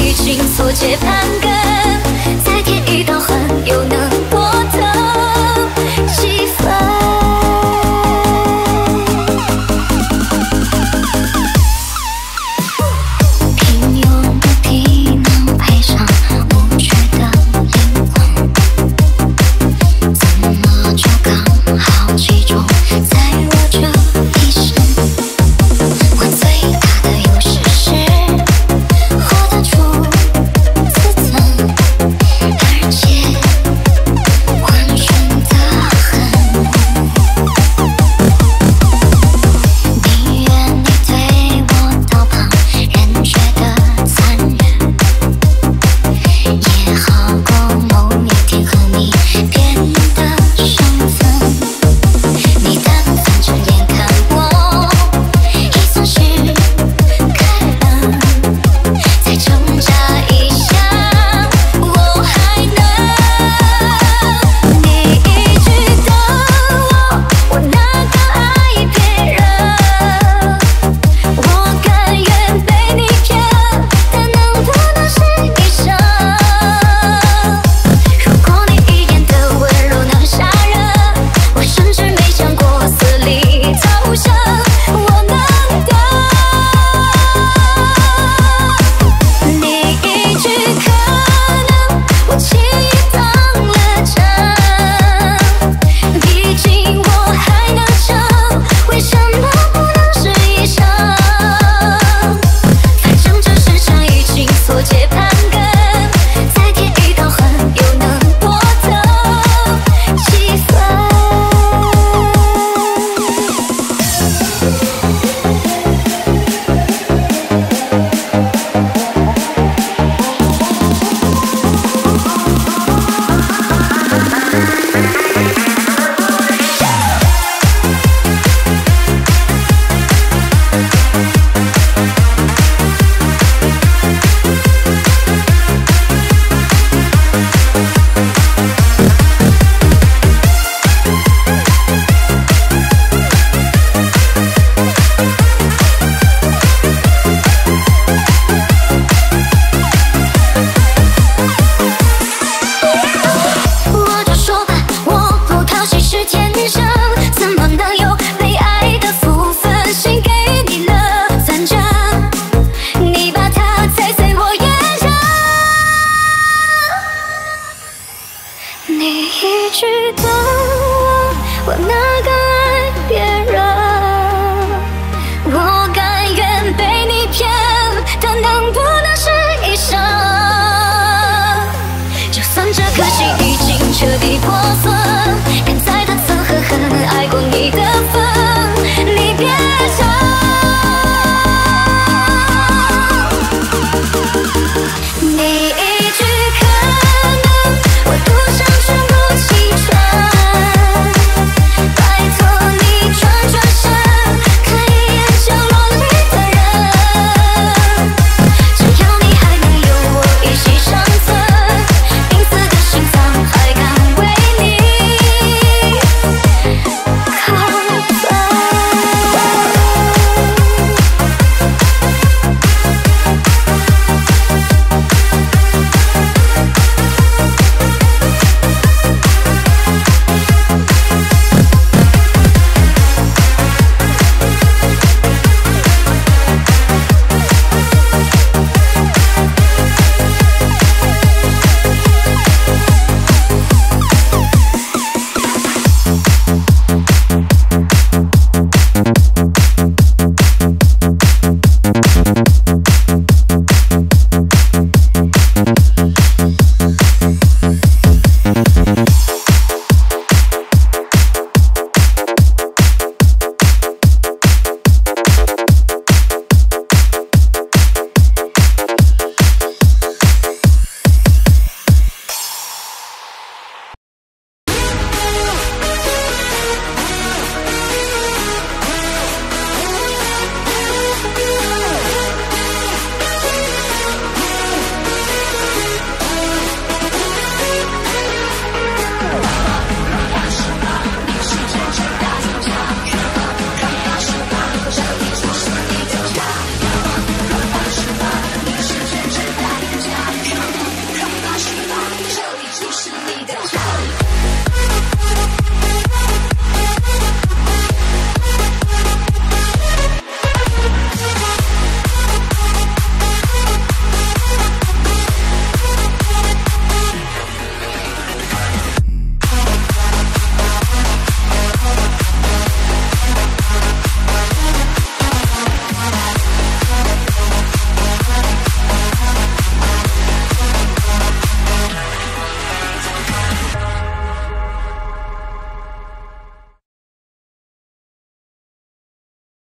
已经错节盘根，再添一道痕，又能多疼几分？平庸的皮囊配上无趣的灵魂，怎么就刚好击中在我这一生？我最大的优势是活得出自尊，而且温顺得很。宁愿你对我道旁人觉得残忍，也好过某一天和你变得生分。你但凡正眼看我，也算是开朗。再挣扎一下，我还能。你一句的我难道爱别人？我甘愿被你骗，但能不能是一生？如果你一眼的温柔能杀人，我甚至没想过死里逃生，我能等。你一句可能，我轻易当了真，毕竟我还能撑，为什么不能是一生？反正这世上已经错节盘根，再添一道痕，又能多疼几分？我就说吧，我不讨喜是天生，怎么能有被爱的福分？心给你了，反正你把它踩碎我也认。你一句的我难